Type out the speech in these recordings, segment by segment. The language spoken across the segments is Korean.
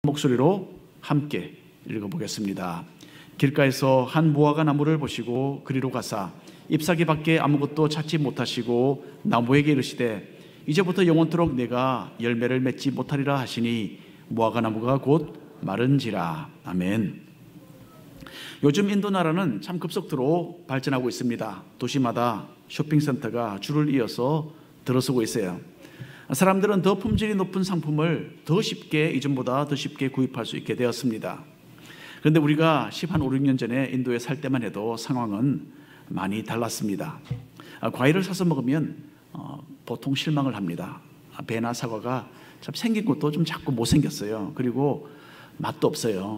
목소리로 함께 읽어보겠습니다. 길가에서 한 무화과 나무를 보시고 그리로 가사 잎사귀 밖에 아무것도 찾지 못하시고 나무에게 이르시되 이제부터 영원토록 내가 열매를 맺지 못하리라 하시니 무화과 나무가 곧 마른지라. 아멘. 요즘 인도 나라는 참 급속도로 발전하고 있습니다. 도시마다 쇼핑센터가 줄을 이어서 들어서고 있어요. 사람들은 더 품질이 높은 상품을 더 쉽게, 이전보다 더 쉽게 구입할 수 있게 되었습니다. 그런데 우리가 5, 6년 전에 인도에 살 때만 해도 상황은 많이 달랐습니다. 과일을 사서 먹으면 보통 실망을 합니다. 배나 사과가 참 생긴 것도 좀 자꾸 못생겼어요. 그리고 맛도 없어요.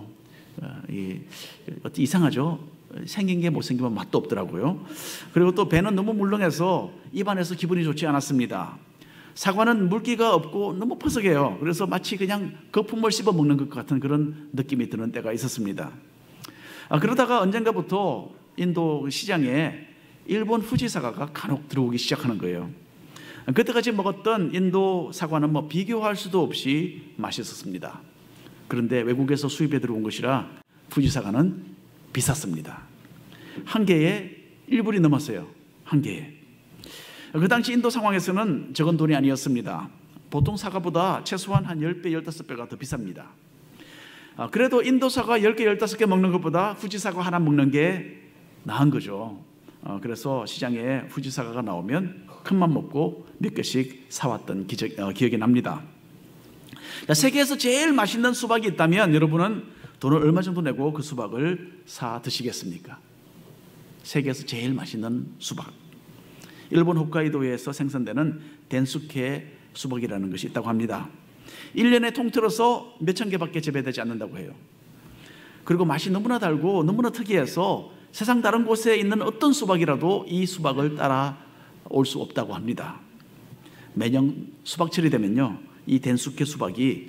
이상하죠? 생긴 게 못생기면 맛도 없더라고요. 그리고 또 배는 너무 물렁해서 입안에서 기분이 좋지 않았습니다. 사과는 물기가 없고 너무 퍼석해요. 그래서 마치 그냥 거품을 씹어 먹는 것 같은 그런 느낌이 드는 때가 있었습니다. 그러다가 언젠가부터 인도 시장에 일본 후지 사과가 간혹 들어오기 시작하는 거예요. 그때까지 먹었던 인도 사과는 비교할 수도 없이 맛있었습니다. 그런데 외국에서 수입해 들어온 것이라 후지 사과는 비쌌습니다. 한 개에 1불이 넘었어요. 한 개에. 그 당시 인도 상황에서는 적은 돈이 아니었습니다. 보통 사과보다 최소한 한 10배, 15배가 더 비쌉니다. 그래도 인도 사과 10개, 15개 먹는 것보다 후지 사과 하나 먹는 게 나은 거죠. 그래서 시장에 후지 사과가 나오면 큰맘 먹고 몇 개씩 사왔던 기억이 납니다. 세계에서 제일 맛있는 수박이 있다면 여러분은 돈을 얼마 정도 내고 그 수박을 사 드시겠습니까? 세계에서 제일 맛있는 수박. 일본 홋카이도에서 생산되는 덴수케 수박이라는 것이 있다고 합니다. 1년에 통틀어서 몇천 개밖에 재배되지 않는다고 해요. 그리고 맛이 너무나 달고 너무나 특이해서 세상 다른 곳에 있는 어떤 수박이라도 이 수박을 따라올 수 없다고 합니다. 매년 수박철이 되면요, 이 덴수케 수박이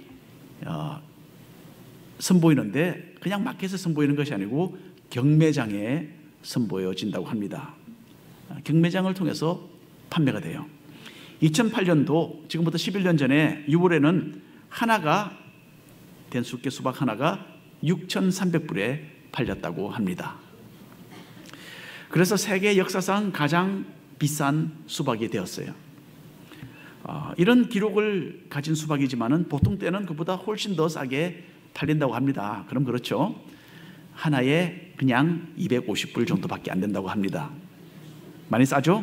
선보이는데 그냥 마켓에 선보이는 것이 아니고 경매장에 선보여진다고 합니다. 경매장을 통해서 판매가 돼요. 2008년도 지금부터 11년 전에 6월에는 하나가 덴수케 수박 하나가 6,300불에 팔렸다고 합니다. 그래서 세계 역사상 가장 비싼 수박이 되었어요. 이런 기록을 가진 수박이지만은 보통 때는 그보다 훨씬 더 싸게 팔린다고 합니다. 그럼 그렇죠. 하나에 그냥 250불 정도밖에 안 된다고 합니다. 많이 싸죠?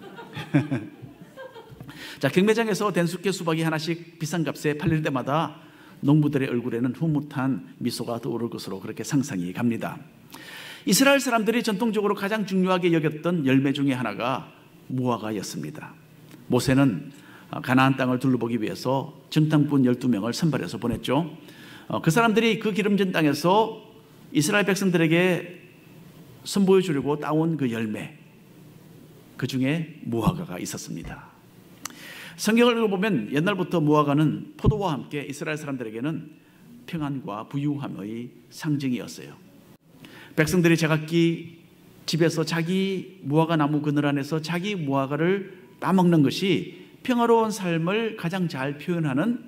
자, 경매장에서 덴수케 수박이 하나씩 비싼 값에 팔릴 때마다 농부들의 얼굴에는 흐뭇한 미소가 떠오를 것으로 그렇게 상상이 갑니다. 이스라엘 사람들이 전통적으로 가장 중요하게 여겼던 열매 중에 하나가 무화과였습니다. 모세는 가나안 땅을 둘러보기 위해서 정탐꾼 12명을 선발해서 보냈죠. 그 사람들이 그 기름진 땅에서 이스라엘 백성들에게 선보여 주려고 따온 그 열매, 그 중에 무화과가 있었습니다. 성경을 읽어보면 옛날부터 무화과는 포도와 함께 이스라엘 사람들에게는 평안과 부유함의 상징이었어요. 백성들이 제각기 집에서 자기 무화과 나무 그늘 안에서 자기 무화과를 따먹는 것이 평화로운 삶을 가장 잘 표현하는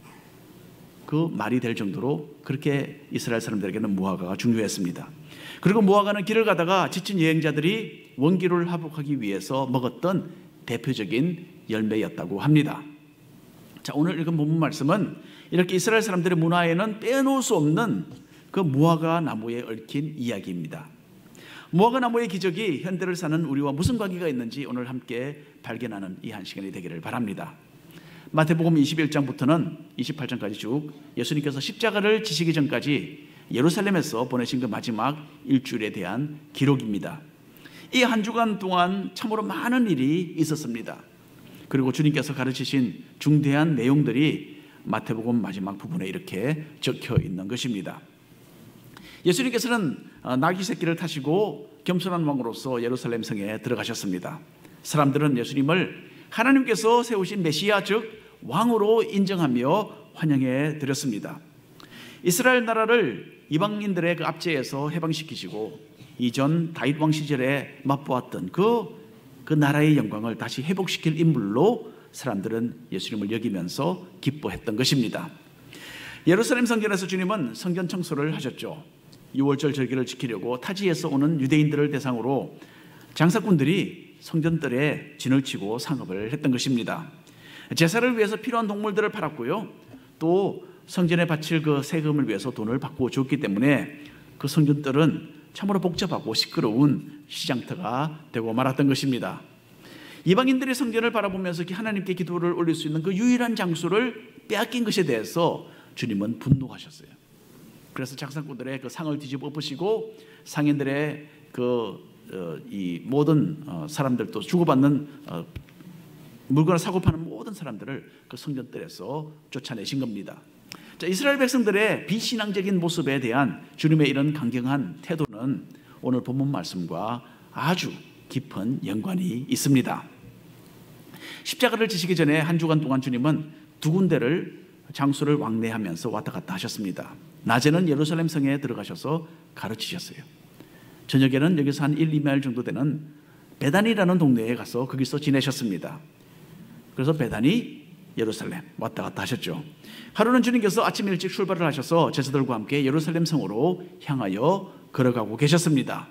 그 말이 될 정도로 그렇게 이스라엘 사람들에게는 무화과가 중요했습니다. 그리고 무화과는 길을 가다가 지친 여행자들이 원기를 회복하기 위해서 먹었던 대표적인 열매였다고 합니다. 자, 오늘 읽은 본문 말씀은 이렇게 이스라엘 사람들의 문화에는 빼놓을 수 없는 그 무화과 나무에 얽힌 이야기입니다. 무화과 나무의 기적이 현대를 사는 우리와 무슨 관계가 있는지 오늘 함께 발견하는 이 한 시간이 되기를 바랍니다. 마태복음 21장부터는 28장까지 쭉 예수님께서 십자가를 지시기 전까지 예루살렘에서 보내신 그 마지막 일주일에 대한 기록입니다. 이 한 주간 동안 참으로 많은 일이 있었습니다. 그리고 주님께서 가르치신 중대한 내용들이 마태복음 마지막 부분에 이렇게 적혀 있는 것입니다. 예수님께서는 나귀 새끼를 타시고 겸손한 왕으로서 예루살렘 성에 들어가셨습니다. 사람들은 예수님을 하나님께서 세우신 메시아 즉 왕으로 인정하며 환영해 드렸습니다. 이스라엘 나라를 이방인들의 그 압제에서 해방시키시고 이전 다윗 왕 시절에 맛보았던 그 나라의 영광을 다시 회복시킬 인물로 사람들은 예수님을 여기면서 기뻐했던 것입니다. 예루살렘 성전에서 주님은 성전 청소를 하셨죠. 6월절 절기를 지키려고 타지에서 오는 유대인들을 대상으로 장사꾼들이 성전들에 진을 치고 상업을 했던 것입니다. 제사를 위해서 필요한 동물들을 팔았고요. 또 성전에 바칠 그 세금을 위해서 돈을 바꾸어 줬기 때문에 그 성전들은 참으로 복잡하고 시끄러운 시장터가 되고 말았던 것입니다. 이방인들이 성전을 바라보면서 하나님께 기도를 올릴 수 있는 그 유일한 장소를 빼앗긴 것에 대해서 주님은 분노하셨어요. 그래서 장사꾼들의 그 상을 뒤집어 엎으시고 상인들의 이 모든 사람들도 주고받는 물건을 사고 파는 모든 사람들을 그 성전들에서 쫓아내신 겁니다. 자, 이스라엘 백성들의 비신앙적인 모습에 대한 주님의 이런 강경한 태도는 오늘 본문 말씀과 아주 깊은 연관이 있습니다. 십자가를 지시기 전에 한 주간 동안 주님은 두 군데를 장소를 왕래하면서 왔다 갔다 하셨습니다. 낮에는 예루살렘 성에 들어가셔서 가르치셨어요. 저녁에는 여기서 한 1, 2마일 정도 되는 베단이라는 동네에 가서 거기서 지내셨습니다. 그래서 베단이, 예루살렘 왔다 갔다 하셨죠. 하루는 주님께서 아침 일찍 출발을 하셔서 제자들과 함께 예루살렘 성으로 향하여 걸어가고 계셨습니다.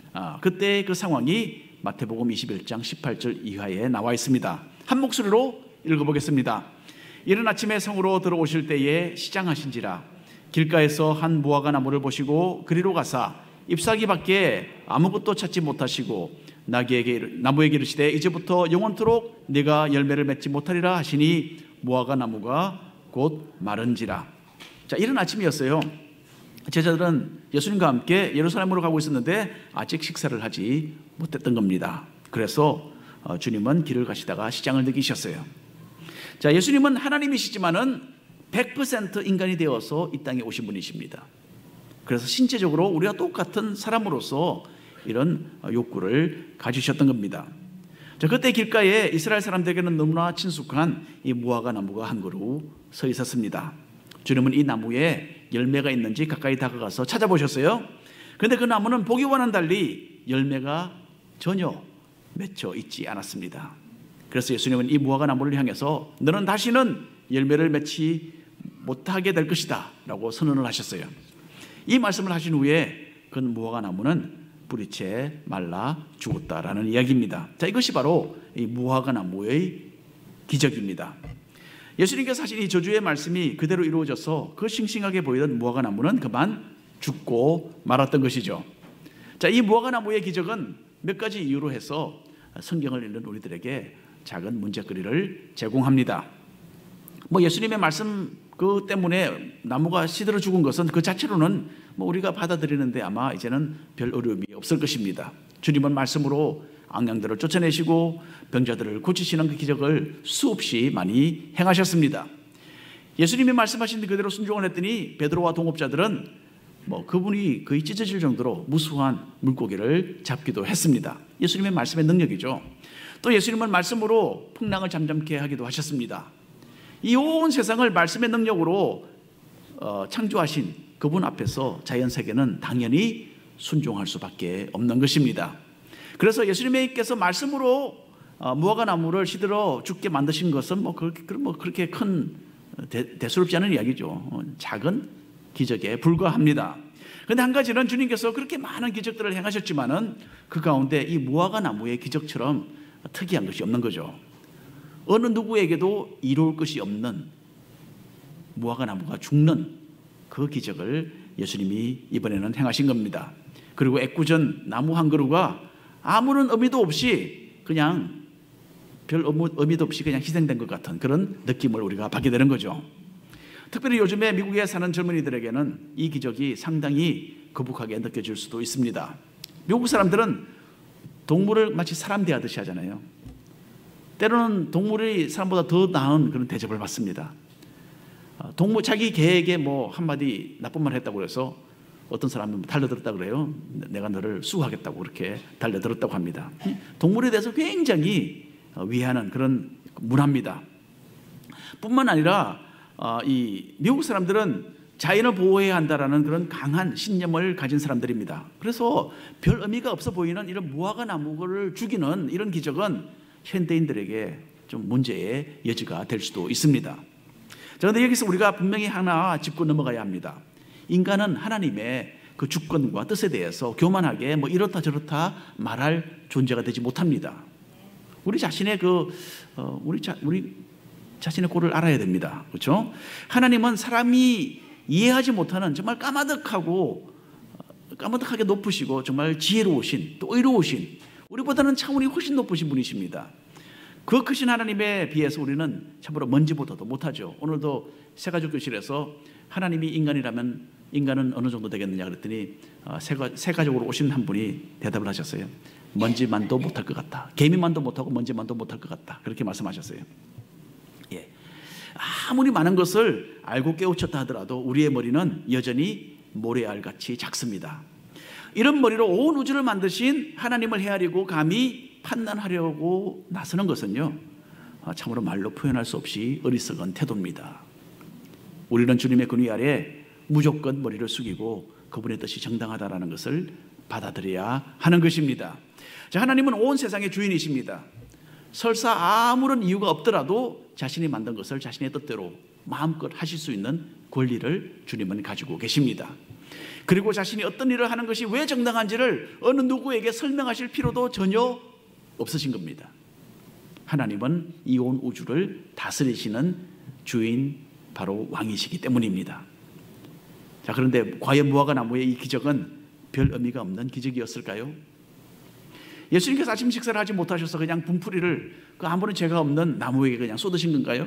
그때 그 상황이 마태복음 21장 18절 이하에 나와 있습니다. 한 목소리로 읽어보겠습니다. 이른 아침에 성으로 들어오실 때에 시장하신지라 길가에서 한 무화과 나무를 보시고 그리로 가사 잎사귀 밖에 아무것도 찾지 못하시고 나무에게 이르시되 이제부터 영원토록 네가 열매를 맺지 못하리라 하시니 무화과 나무가 곧 마른지라. 자, 이른 아침이었어요. 제자들은 예수님과 함께 예루살렘으로 가고 있었는데 아직 식사를 하지 못했던 겁니다. 그래서 주님은 길을 가시다가 시장을 느끼셨어요. 자, 예수님은 하나님이시지만은 100% 인간이 되어서 이 땅에 오신 분이십니다. 그래서 신체적으로 우리와 똑같은 사람으로서 이런 욕구를 가지셨던 겁니다. 자, 그때 길가에 이스라엘 사람들에게는 너무나 친숙한 이 무화과 나무가 한 그루 서 있었습니다. 주님은 이 나무에 열매가 있는지 가까이 다가가서 찾아보셨어요. 그런데 그 나무는 보기와는 달리 열매가 전혀 맺혀 있지 않았습니다. 그래서 예수님은 이 무화과 나무를 향해서 너는 다시는 열매를 맺지 못하게 될 것이다 라고 선언을 하셨어요. 이 말씀을 하신 후에 그 무화과 나무는 뿌리채 말라 죽었다라는 이야기입니다. 자, 이것이 바로 이 무화과 나무의 기적입니다. 예수님께서 하신 이 저주의 말씀이 그대로 이루어져서 그 싱싱하게 보이던 무화과 나무는 그만 죽고 말았던 것이죠. 자, 이 무화과 나무의 기적은 몇 가지 이유로 해서 성경을 읽는 우리들에게 작은 문제거리를 제공합니다. 예수님의 말씀 그 때문에 나무가 시들어 죽은 것은 그 자체로는 우리가 받아들이는데 아마 이제는 별 어려움이 없을 것입니다. 주님은 말씀으로 앙양들을 쫓아내시고 병자들을 고치시는 그 기적을 수없이 많이 행하셨습니다. 예수님이 말씀하신 그대로 순종을 했더니 베드로와 동업자들은 그분이 거의 찢어질 정도로 무수한 물고기를 잡기도 했습니다. 예수님의 말씀의 능력이죠. 또 예수님은 말씀으로 풍랑을 잠잠케 하기도 하셨습니다. 이 온 세상을 말씀의 능력으로 창조하신 그분 앞에서 자연세계는 당연히 순종할 수밖에 없는 것입니다. 그래서 예수님께서 말씀으로 무화과 나무를 시들어 죽게 만드신 것은 그렇게 큰 대수롭지 않은 이야기죠. 작은 기적에 불과합니다. 그런데 한 가지는 주님께서 그렇게 많은 기적들을 행하셨지만은 그 가운데 이 무화과 나무의 기적처럼 특이한 것이 없는 거죠. 어느 누구에게도 이룰 것이 없는 무화과 나무가 죽는 그 기적을 예수님이 이번에는 행하신 겁니다. 그리고 애꿎은 나무 한 그루가 아무런 의미도 없이 그냥 별 의미도 없이 그냥 희생된 것 같은 그런 느낌을 우리가 받게 되는 거죠. 특별히 요즘에 미국에 사는 젊은이들에게는 이 기적이 상당히 거북하게 느껴질 수도 있습니다. 미국 사람들은 동물을 마치 사람 대하듯이 하잖아요. 때로는 동물이 사람보다 더 나은 그런 대접을 받습니다. 동물 자기 개에게 한마디 나쁜 말 했다고 해서 어떤 사람은 달려들었다고 그래요. 내가 너를 수호하겠다고 그렇게 달려들었다고 합니다. 동물에 대해서 굉장히 위하는 그런 문화입니다. 뿐만 아니라 이 미국 사람들은 자연을 보호해야 한다라는 그런 강한 신념을 가진 사람들입니다. 그래서 별 의미가 없어 보이는 이런 무화과 나무를 죽이는 이런 기적은 현대인들에게 좀 문제의 여지가 될 수도 있습니다. 그런데 여기서 우리가 분명히 하나 짚고 넘어가야 합니다. 인간은 하나님의 그 주권과 뜻에 대해서 교만하게 뭐 이렇다 저렇다 말할 존재가 되지 못합니다. 우리 자신의 우리 자신의 꼴을 알아야 됩니다. 그렇죠? 하나님은 사람이 이해하지 못하는 정말 까마득하게 높으시고 정말 지혜로우신 또 의로우신 우리보다는 차원이 훨씬 높으신 분이십니다. 그 크신 하나님에 비해서 우리는 참으로 먼지보다도 못하죠. 오늘도 새가족 교실에서 하나님이 인간이라면 인간은 어느 정도 되겠느냐 그랬더니 새가족으로 오신 한 분이 대답을 하셨어요. 먼지만도 못할 것 같다. 개미만도 못하고 먼지만도 못할 것 같다. 그렇게 말씀하셨어요. 예. 아무리 많은 것을 알고 깨우쳤다 하더라도 우리의 머리는 여전히 모래알같이 작습니다. 이런 머리로 온 우주를 만드신 하나님을 헤아리고 감히 판단하려고 나서는 것은요, 참으로 말로 표현할 수 없이 어리석은 태도입니다. 우리는 주님의 권위 아래 무조건 머리를 숙이고 그분의 뜻이 정당하다는 것을 받아들여야 하는 것입니다. 자, 하나님은 온 세상의 주인이십니다. 설사 아무런 이유가 없더라도 자신이 만든 것을 자신의 뜻대로 마음껏 하실 수 있는 권리를 주님은 가지고 계십니다. 그리고 자신이 어떤 일을 하는 것이 왜 정당한지를 어느 누구에게 설명하실 필요도 전혀 없으신 겁니다. 하나님은 이 온 우주를 다스리시는 주인, 바로 왕이시기 때문입니다. 자, 그런데 과연 무화과 나무의 이 기적은 별 의미가 없는 기적이었을까요? 예수님께서 아침 식사를 하지 못하셔서 그냥 분풀이를 그 아무런 죄가 없는 나무에게 그냥 쏟으신 건가요?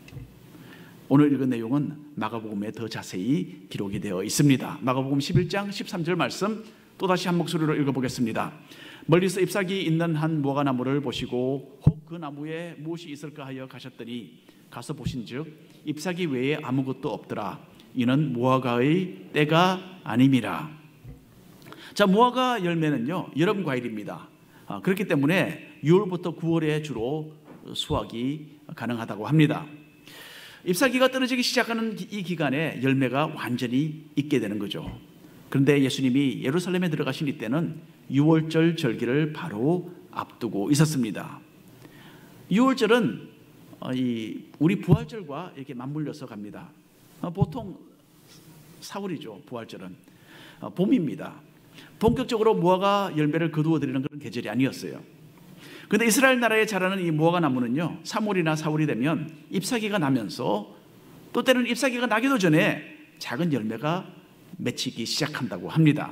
오늘 읽은 내용은 마가복음에 더 자세히 기록이 되어 있습니다. 마가복음 11장 13절 말씀 또다시 한 목소리로 읽어보겠습니다. 멀리서 잎사귀 있는 한 무화과 나무를 보시고 혹 그 나무에 무엇이 있을까 하여 가셨더니 가서 보신즉 잎사귀 외에 아무것도 없더라. 이는 무화과의 때가 아님이라. 자, 무화과 열매는요 여름 과일입니다. 그렇기 때문에 6월부터 9월에 주로 수확이 가능하다고 합니다. 잎사귀가 떨어지기 시작하는 이 기간에 열매가 완전히 익게 되는 거죠. 그런데 예수님이 예루살렘에 들어가신 이때는 6월절 절기를 바로 앞두고 있었습니다. 6월절은 우리 부활절과 이렇게 맞물려서 갑니다. 보통 4월이죠. 부활절은 봄입니다. 본격적으로 무화과 열매를 거두어 드리는 그런 계절이 아니었어요. 그런데 이스라엘 나라에 자라는 이 무화과 나무는요 3월이나 4월이 되면 잎사귀가 나면서 또 때로는 잎사귀가 나기도 전에 작은 열매가 맺히기 시작한다고 합니다.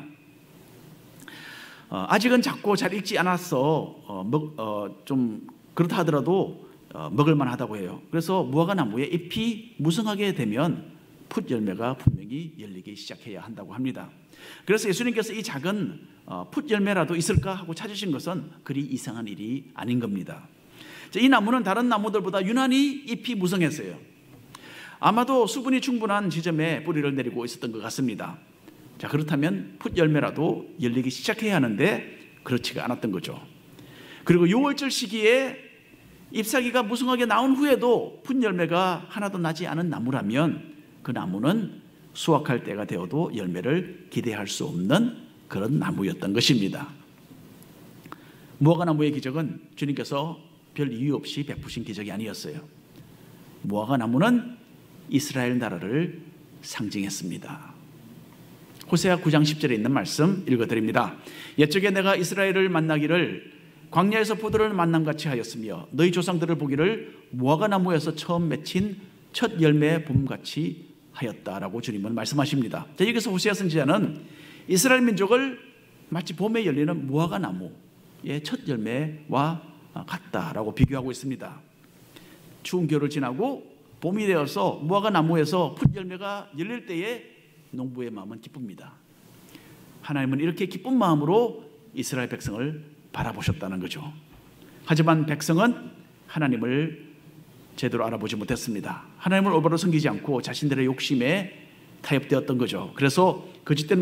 아직은 작고 잘 익지 않아서 좀 그렇다 하더라도 먹을만 하다고 해요. 그래서 무화과 나무에 잎이 무성하게 되면 풋 열매가 분명히 열리기 시작해야 한다고 합니다. 그래서 예수님께서 이 작은 풋 열매라도 있을까 하고 찾으신 것은 그리 이상한 일이 아닌 겁니다. 이 나무는 다른 나무들보다 유난히 잎이 무성했어요. 아마도 수분이 충분한 지점에 뿌리를 내리고 있었던 것 같습니다. 자, 그렇다면 풋 열매라도 열리기 시작해야 하는데 그렇지가 않았던 거죠. 그리고 6월절 시기에 잎사귀가 무성하게 나온 후에도 풋 열매가 하나도 나지 않은 나무라면 그 나무는 수확할 때가 되어도 열매를 기대할 수 없는 그런 나무였던 것입니다. 무화과 나무의 기적은 주님께서 별 이유 없이 베푸신 기적이 아니었어요. 무화과 나무는 이스라엘 나라를 상징했습니다. 호세아 9장 10절에 있는 말씀 읽어드립니다. 옛적에 내가 이스라엘을 만나기를 광야에서 포도를 만남같이 하였으며 너희 조상들을 보기를 무화과 나무에서 처음 맺힌 첫 열매 봄같이 하였다라고 주님은 말씀하십니다. 자, 여기서 호세아 선지자는 이스라엘 민족을 마치 봄에 열리는 무화과 나무의 첫 열매와 같다라고 비교하고 있습니다. 추운 겨울을 지나고 봄이 되어서 무화과 나무에서 풋 열매가 열릴 때에 농부의 마음은 기쁩니다. 하나님은 이렇게 기쁜 마음으로 이스라엘 백성을 바라보셨다는 거죠. 하지만 백성은 하나님을 제대로 알아보지 못했습니다. 하나님을 올바로 섬기지 않고 자신들의 욕심에 타협되었던 거죠. 그래서 거짓된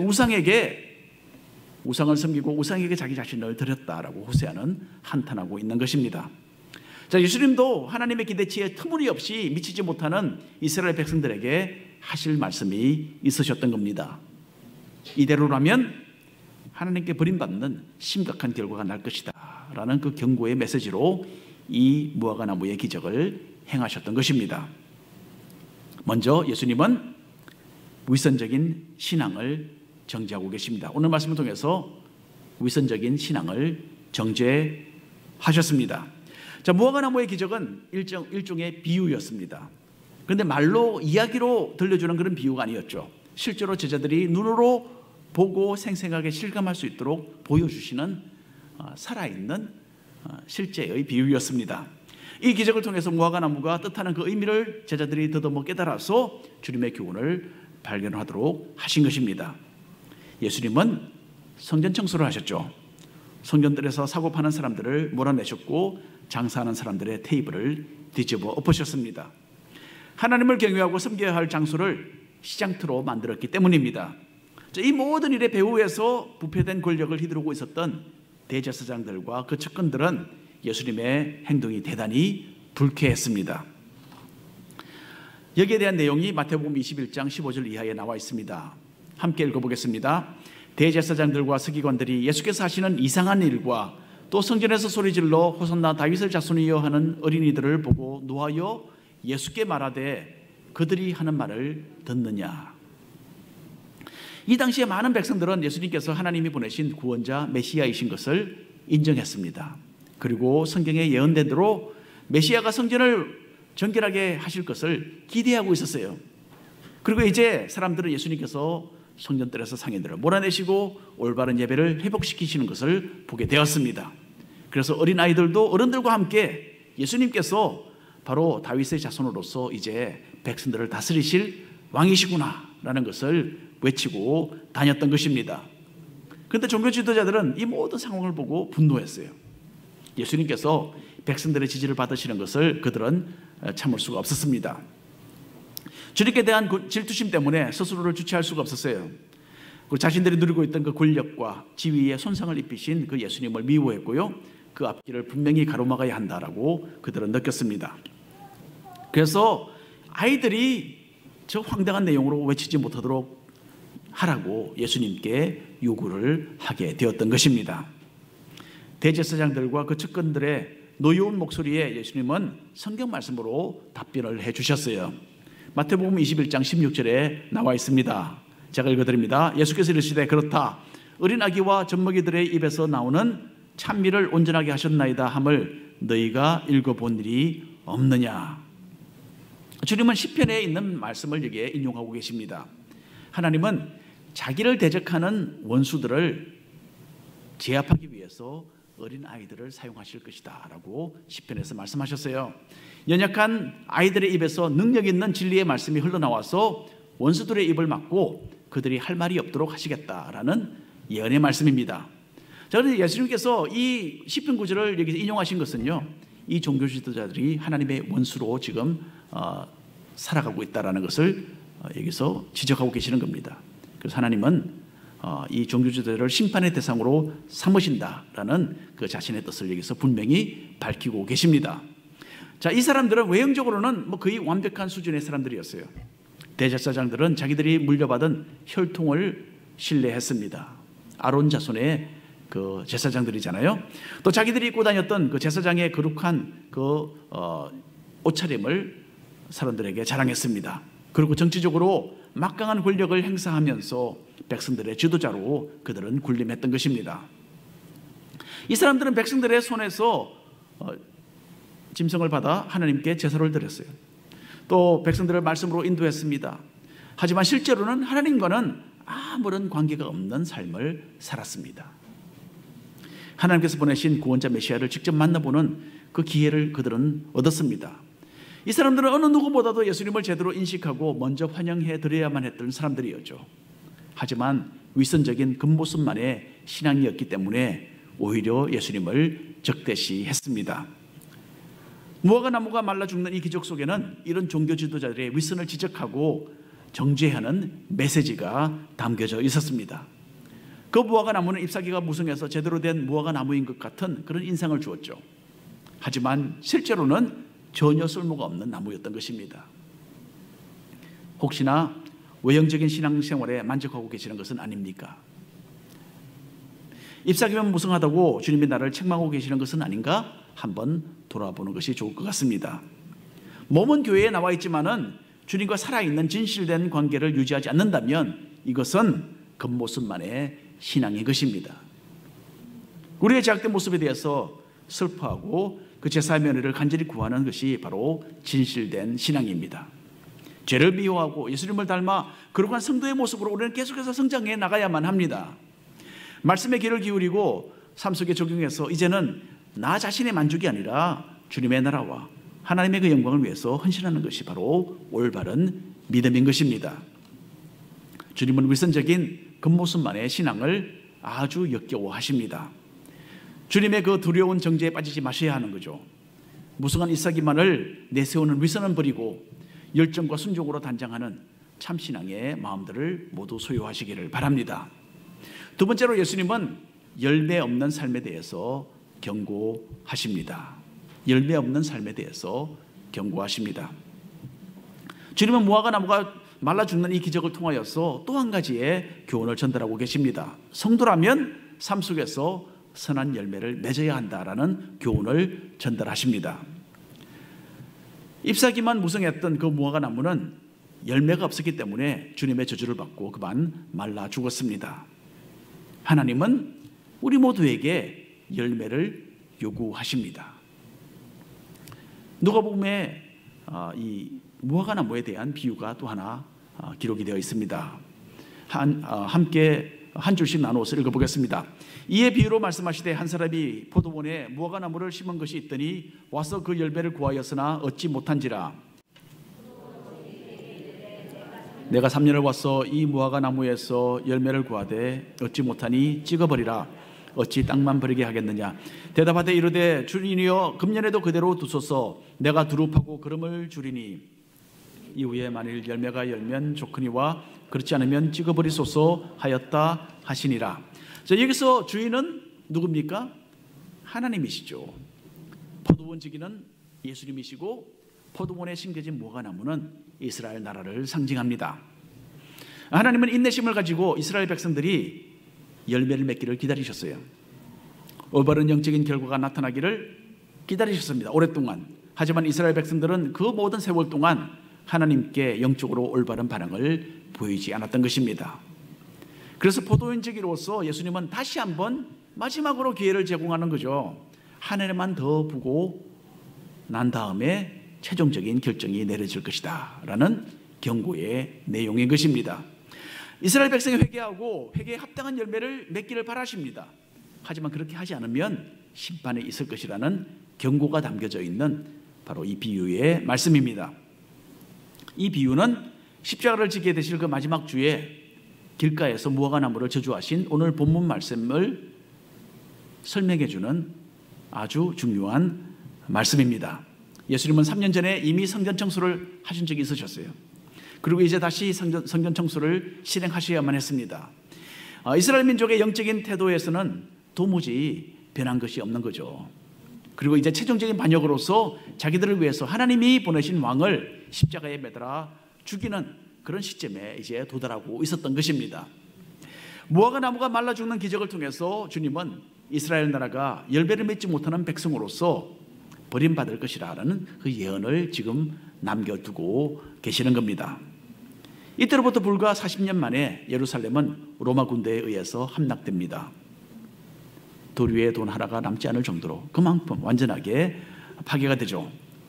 우상을 섬기고 우상에게 자기 자신을 드렸다라고 호세아는 한탄하고 있는 것입니다. 자, 예수님도 하나님의 기대치에 터무니없이 미치지 못하는 이스라엘 백성들에게 하실 말씀이 있으셨던 겁니다. 이대로라면 하나님께 버림받는 심각한 결과가 날 것이다 라는 그 경고의 메시지로 이 무화과 나무의 기적을 행하셨던 것입니다. 먼저 예수님은 위선적인 신앙을 정죄하고 계십니다. 오늘 말씀을 통해서 위선적인 신앙을 정죄하셨습니다. 자, 무화과나무의 기적은 일종의 비유였습니다. 그런데 말로 이야기로 들려주는 그런 비유가 아니었죠. 실제로 제자들이 눈으로 보고 생생하게 실감할 수 있도록 보여주시는 살아있는 실제의 비유였습니다. 이 기적을 통해서 무화과나무가 뜻하는 그 의미를 제자들이 더더욱 깨달아서 주님의 교훈을 발견하도록 하신 것입니다. 예수님은 성전 청소를 하셨죠. 성전들에서 사고 파는 사람들을 몰아내셨고 장사하는 사람들의 테이블을 뒤집어 엎으셨습니다. 하나님을 경외하고 섬겨야 할 장소를 시장터로 만들었기 때문입니다. 이 모든 일의 배후에서 부패된 권력을 휘두르고 있었던 대제사장들과 그 측근들은 예수님의 행동이 대단히 불쾌했습니다. 여기에 대한 내용이 마태복음 21장 15절 이하에 나와 있습니다. 함께 읽어보겠습니다. 대제사장들과 서기관들이 예수께서 하시는 이상한 일과 또 성전에서 소리질러 호산나 다윗의 자손이여 하는 어린이들을 보고 노하여 예수께 말하되 그들이 하는 말을 듣느냐. 이 당시에 많은 백성들은 예수님께서 하나님이 보내신 구원자 메시아이신 것을 인정했습니다. 그리고 성경에 예언된 대로 메시아가 성전을 정결하게 하실 것을 기대하고 있었어요. 그리고 이제 사람들은 예수님께서 성전들에서 상인들을 몰아내시고 올바른 예배를 회복시키시는 것을 보게 되었습니다. 그래서 어린아이들도 어른들과 함께 예수님께서 바로 다윗의 자손으로서 이제 백성들을 다스리실 왕이시구나 라는 것을 외치고 다녔던 것입니다. 그런데 종교 지도자들은 이 모든 상황을 보고 분노했어요. 예수님께서 백성들의 지지를 받으시는 것을 그들은 참을 수가 없었습니다. 주님께 대한 질투심 때문에 스스로를 주체할 수가 없었어요. 그리고 자신들이 누리고 있던 그 권력과 지위에 손상을 입히신 그 예수님을 미워했고요. 그 앞길을 분명히 가로막아야 한다라고 그들은 느꼈습니다. 그래서 아이들이 저 황당한 내용으로 외치지 못하도록 하라고 예수님께 요구를 하게 되었던 것입니다. 대제사장들과 그 측근들의 노여운 목소리에 예수님은 성경 말씀으로 답변을 해주셨어요. 마태복음 21장 16절에 나와 있습니다. 제가 읽어드립니다. 예수께서 이르시되 그렇다. 어린 아기와 젖먹이들의 입에서 나오는 찬미를 온전하게 하셨나이다 함을 너희가 읽어본 일이 없느냐. 주님은 시편에 있는 말씀을 여기에 인용하고 계십니다. 하나님은 자기를 대적하는 원수들을 제압하기 위해서 어린 아이들을 사용하실 것이다 라고 시편에서 말씀하셨어요. 연약한 아이들의 입에서 능력 있는 진리의 말씀이 흘러나와서 원수들의 입을 막고 그들이 할 말이 없도록 하시겠다라는 예언의 말씀입니다. 자, 그런데 예수님께서 이 시편 구절을 여기서 인용하신 것은요, 이 종교 지도자들이 하나님의 원수로 지금 살아가고 있다라는 것을 여기서 지적하고 계시는 겁니다. 그래서 하나님은 이 종교 지도자를 심판의 대상으로 삼으신다라는 그 자신의 뜻을 여기서 분명히 밝히고 계십니다. 자, 이 사람들은 외형적으로는 거의 완벽한 수준의 사람들이었어요. 대제사장들은 자기들이 물려받은 혈통을 신뢰했습니다. 아론 자손의 그 제사장들이잖아요. 또 자기들이 입고 다녔던 그 제사장의 거룩한 그 옷차림을 사람들에게 자랑했습니다. 그리고 정치적으로 막강한 권력을 행사하면서 백성들의 지도자로 그들은 군림했던 것입니다. 이 사람들은 백성들의 손에서 짐승을 받아 하나님께 제사를 드렸어요. 또 백성들을 말씀으로 인도했습니다. 하지만 실제로는 하나님과는 아무런 관계가 없는 삶을 살았습니다. 하나님께서 보내신 구원자 메시아를 직접 만나보는 그 기회를 그들은 얻었습니다. 이 사람들은 어느 누구보다도 예수님을 제대로 인식하고 먼저 환영해 드려야만 했던 사람들이었죠. 하지만 위선적인 겉모습만의 신앙이었기 때문에 오히려 예수님을 적대시했습니다. 무화과나무가 말라 죽는 이 기적 속에는 이런 종교 지도자들의 위선을 지적하고 정죄하는 메시지가 담겨져 있었습니다. 그 무화과나무는 잎사귀가 무성해서 제대로 된 무화과나무인 것 같은 그런 인상을 주었죠. 하지만 실제로는 전혀 쓸모가 없는 나무였던 것입니다. 혹시나 외형적인 신앙생활에 만족하고 계시는 것은 아닙니까? 잎사귀만 무성하다고 주님이 나를 책망하고 계시는 것은 아닌가? 한번 돌아보는 것이 좋을 것 같습니다. 몸은 교회에 나와 있지만은 주님과 살아있는 진실된 관계를 유지하지 않는다면 이것은 겉모습만의 신앙인 것입니다. 우리의 제약된 모습에 대해서 슬퍼하고 그 제사의 면회를 간절히 구하는 것이 바로 진실된 신앙입니다. 죄를 미워하고 예수님을 닮아 거룩한 성도의 모습으로 우리는 계속해서 성장해 나가야만 합니다. 말씀의 귀를 기울이고 삶 속에 적용해서 이제는 나 자신의 만족이 아니라 주님의 나라와 하나님의 그 영광을 위해서 헌신하는 것이 바로 올바른 믿음인 것입니다. 주님은 위선적인 겉모습만의 신앙을 아주 역겨워하십니다. 주님의 그 두려운 정죄에 빠지지 마셔야 하는 거죠. 무성한 이삭이만을 내세우는 위선은 버리고 열정과 순종으로 단장하는 참신앙의 마음들을 모두 소유하시기를 바랍니다. 두 번째로 예수님은 열매 없는 삶에 대해서 경고하십니다. 열매 없는 삶에 대해서 경고하십니다. 주님은 무화과 나무가 말라 죽는 이 기적을 통하여서 또 한 가지의 교훈을 전달하고 계십니다. 성도라면 삶 속에서 선한 열매를 맺어야 한다라는 교훈을 전달하십니다. 잎사귀만 무성했던 그 무화과 나무는 열매가 없었기 때문에 주님의 저주를 받고 그만 말라 죽었습니다. 하나님은 우리 모두에게 열매를 요구하십니다. 누가복음에 이 무화과 나무에 대한 비유가 또 하나 기록이 되어 있습니다. 함께 한 줄씩 나누어서 읽어보겠습니다. 이에 비유로 말씀하시되 한 사람이 포도원에 무화과 나무를 심은 것이 있더니 와서 그 열매를 구하였으나 얻지 못한지라. 내가 3년을 와서 이 무화과 나무에서 열매를 구하되 얻지 못하니 찍어버리라. 어찌 땅만 버리게 하겠느냐. 대답하되 이르되 주인이여 금년에도 그대로 두소서. 내가 두릅하고 그름을 주리니 이후에 만일 열매가 열면 좋거니와 그렇지 않으면 찍어버리소서 하였다 하시니라. 자, 여기서 주인은 누굽니까? 하나님이시죠. 포도원 지기는 예수님이시고 포도원에 심겨진 무화과 나무는 이스라엘 나라를 상징합니다. 하나님은 인내심을 가지고 이스라엘 백성들이 열매를 맺기를 기다리셨어요. 올바른 영적인 결과가 나타나기를 기다리셨습니다. 오랫동안. 하지만 이스라엘 백성들은 그 모든 세월 동안 하나님께 영적으로 올바른 반응을 보이지 않았던 것입니다. 그래서 포도원지기로서 예수님은 다시 한번 마지막으로 기회를 제공하는 거죠. 한 해만 더 보고 난 다음에 최종적인 결정이 내려질 것이다 라는 경고의 내용인 것입니다. 이스라엘 백성이 회개하고 회개에 합당한 열매를 맺기를 바라십니다. 하지만 그렇게 하지 않으면 심판에 있을 것이라는 경고가 담겨져 있는 바로 이 비유의 말씀입니다. 이 비유는 십자가를 지게 되실 그 마지막 주에 길가에서 무화과 나무를 저주하신 오늘 본문 말씀을 설명해 주는 아주 중요한 말씀입니다. 예수님은 3년 전에 이미 성전 청소를 하신 적이 있으셨어요. 그리고 이제 다시 성전 청소를 실행하셔야만 했습니다. 이스라엘 민족의 영적인 태도에서는 도무지 변한 것이 없는 거죠. 그리고 이제 최종적인 반역으로서 자기들을 위해서 하나님이 보내신 왕을 십자가에 매달아 죽이는 그런 시점에 이제 도달하고 있었던 것입니다. 무화과 나무가 말라 죽는 기적을 통해서 주님은 이스라엘 나라가 열매를 맺지 못하는 백성으로서 버림받을 것이라는 그 예언을 지금 남겨두고 계시는 겁니다. 이때로부터 불과 40년 만에 예루살렘은 로마 군대에 의해서 함락됩니다. 돌 위에 돈 하나가 남지 않을 정도로 그만큼 완전하게 파괴가 되죠.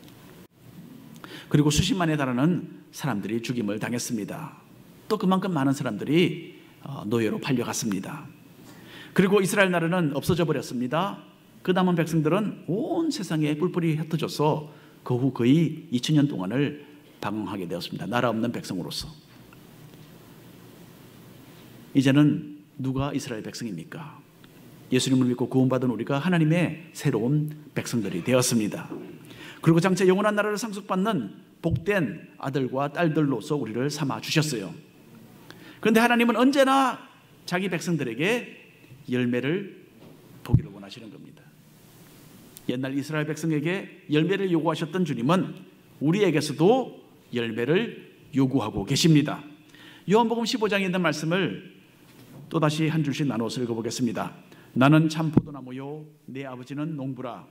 그리고 수십만에 달하는 사람들이 죽임을 당했습니다. 또 그만큼 많은 사람들이 노예로 팔려갔습니다. 그리고 이스라엘 나라는 없어져 버렸습니다. 그 남은 백성들은 온 세상에 뿔뿔이 흩어져서 그 후 거의 2000년 동안을 방황하게 되었습니다. 나라 없는 백성으로서. 이제는 누가 이스라엘 백성입니까? 예수님을 믿고 구원받은 우리가 하나님의 새로운 백성들이 되었습니다. 그리고 장차 영원한 나라를 상속받는 복된 아들과 딸들로서 우리를 삼아 주셨어요. 그런데 하나님은 언제나 자기 백성들에게 열매를 보기를 원하시는 겁니다. 옛날 이스라엘 백성에게 열매를 요구하셨던 주님은 우리에게서도 열매를 요구하고 계십니다. 요한복음 15장에 있는 말씀을 또다시 한 줄씩 나눠서 읽어보겠습니다. 나는 참 포도나무요 내 아버지는 농부라.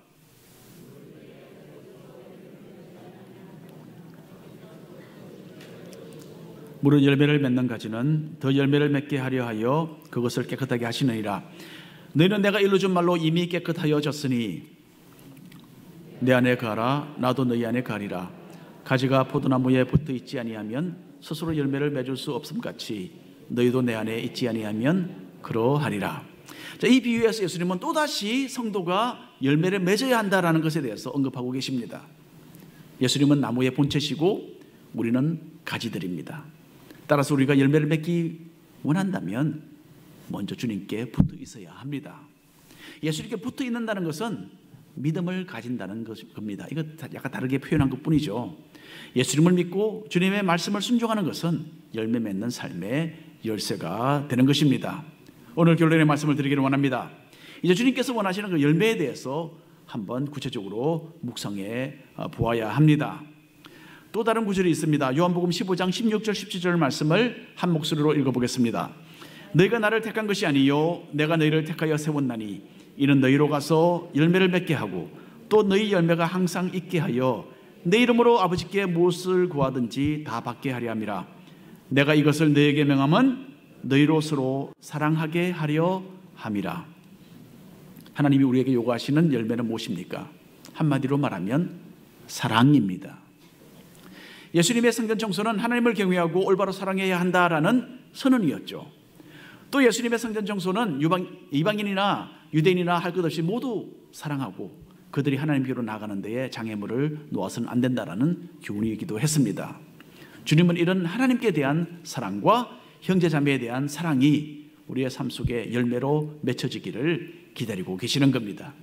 무릇 열매를 맺는 가지는 더 열매를 맺게 하려 하여 그것을 깨끗하게 하시느니라. 너희는 내가 일러준 말로 이미 깨끗하여졌으니 내 안에 거하라. 나도 너희 안에 거하리라. 가지가 포도나무에 붙어 있지 아니하면 스스로 열매를 맺을 수 없음같이 너희도 내 안에 있지 아니하면 그러하리라. 자, 이 비유에서 예수님은 또다시 성도가 열매를 맺어야 한다라는 것에 대해서 언급하고 계십니다. 예수님은 나무의 본체시고 우리는 가지들입니다. 따라서 우리가 열매를 맺기 원한다면 먼저 주님께 붙어 있어야 합니다. 예수님께 붙어 있는다는 것은 믿음을 가진다는 겁니다. 이거 약간 다르게 표현한 것뿐이죠. 예수님을 믿고 주님의 말씀을 순종하는 것은 열매 맺는 삶의 열쇠가 되는 것입니다. 오늘 결론의 말씀을 드리기를 원합니다. 이제 주님께서 원하시는 그 열매에 대해서 한번 구체적으로 묵상해 보아야 합니다. 또 다른 구절이 있습니다. 요한복음 15장 16절 17절 말씀을 한 목소리로 읽어보겠습니다. 너희가 나를 택한 것이 아니요 내가 너희를 택하여 세웠나니 이는 너희로 가서 열매를 맺게 하고 또 너희 열매가 항상 있게 하여 내 이름으로 아버지께 무엇을 구하든지 다 받게 하려 함이라. 내가 이것을 너희에게 명함은 너희로 서로 사랑하게 하려 함이라. 하나님이 우리에게 요구하시는 열매는 무엇입니까? 한마디로 말하면 사랑입니다. 예수님의 성전 청소는 하나님을 경외하고 올바로 사랑해야 한다라는 선언이었죠. 또 예수님의 성전 청소는 이방인이나 유대인이나 할 것 없이 모두 사랑하고 그들이 하나님께로 나아가는 데에 장애물을 놓아서는 안 된다라는 교훈이기도 했습니다. 주님은 이런 하나님께 대한 사랑과 형제자매에 대한 사랑이 우리의 삶 속에 열매로 맺혀지기를 기다리고 계시는 겁니다.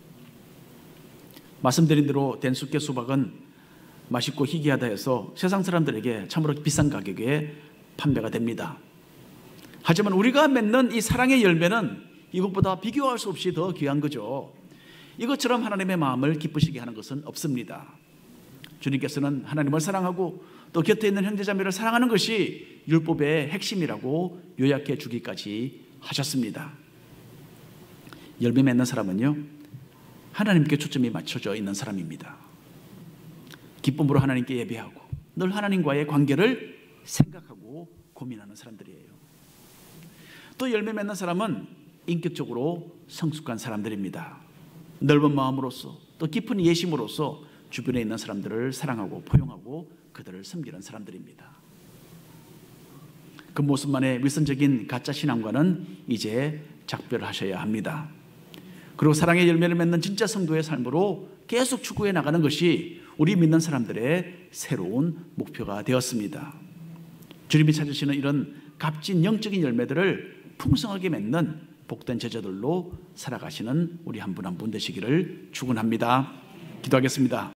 말씀드린 대로 된숙계 수박은 맛있고 희귀하다 해서 세상 사람들에게 참으로 비싼 가격에 판매가 됩니다. 하지만 우리가 맺는 이 사랑의 열매는 이것보다 비교할 수 없이 더 귀한 거죠. 이것처럼 하나님의 마음을 기쁘시게 하는 것은 없습니다. 주님께서는 하나님을 사랑하고 또 곁에 있는 형제자매를 사랑하는 것이 율법의 핵심이라고 요약해 주기까지 하셨습니다. 열매 맺는 사람은요, 하나님께 초점이 맞춰져 있는 사람입니다. 기쁨으로 하나님께 예배하고 늘 하나님과의 관계를 생각하고 고민하는 사람들이에요. 또 열매 맺는 사람은 인격적으로 성숙한 사람들입니다. 넓은 마음으로서 또 깊은 예심으로서 주변에 있는 사람들을 사랑하고 포용하고 그들을 섬기는 사람들입니다. 그 모습만의 위선적인 가짜 신앙과는 이제 작별하셔야 합니다. 그리고 사랑의 열매를 맺는 진짜 성도의 삶으로 계속 추구해 나가는 것이 우리 믿는 사람들의 새로운 목표가 되었습니다. 주님이 찾으시는 이런 값진 영적인 열매들을 풍성하게 맺는 복된 제자들로 살아가시는 우리 한 분 한 분 되시기를 축원합니다. 기도하겠습니다.